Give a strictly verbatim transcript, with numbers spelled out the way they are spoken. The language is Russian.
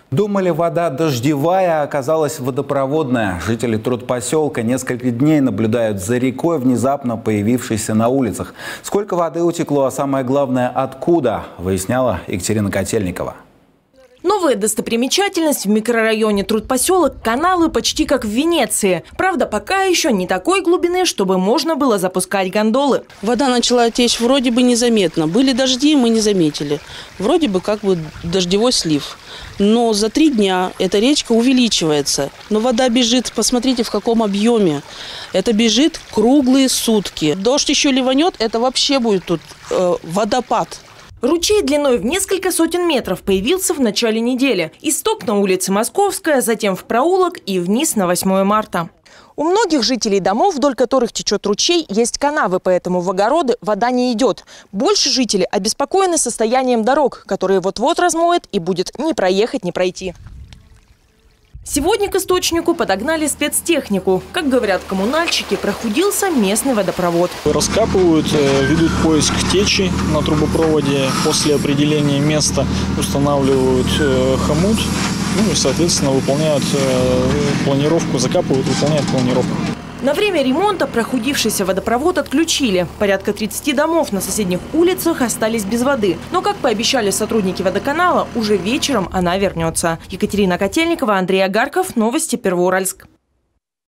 Думали, вода дождевая, а оказалась водопроводная. Жители трудпоселка несколько дней наблюдают за рекой, внезапно появившейся на улицах. Сколько воды утекло, а самое главное, откуда, выясняла Екатерина Котельникова. Новая достопримечательность в микрорайоне Трудпоселок – каналы почти как в Венеции. Правда, пока еще не такой глубины, чтобы можно было запускать гондолы. Вода начала течь вроде бы незаметно. Были дожди, мы не заметили. Вроде бы как бы дождевой слив. Но за три дня эта речка увеличивается. Но вода бежит, посмотрите, в каком объеме. Это бежит круглые сутки. Дождь еще ливанет, это вообще будет тут э, водопад. Ручей длиной в несколько сотен метров появился в начале недели. Исток на улице Московская, затем в проулок и вниз на восьмое марта. У многих жителей домов, вдоль которых течет ручей, есть канавы, поэтому в огороды вода не идет. Больше жители обеспокоены состоянием дорог, которые вот-вот размоет и будет ни проехать, ни пройти. Сегодня к источнику подогнали спецтехнику. Как говорят коммунальщики, прохудился местный водопровод. Раскапывают, ведут поиск течи на трубопроводе. После определения места устанавливают хомут. Ну и, соответственно, выполняют планировку, закапывают, выполняют планировку. На время ремонта прохудившийся водопровод отключили. Порядка тридцати домов на соседних улицах остались без воды. Но, как пообещали сотрудники водоканала, уже вечером она вернется. Екатерина Котельникова, Андрей Агарков. Новости Первоуральск.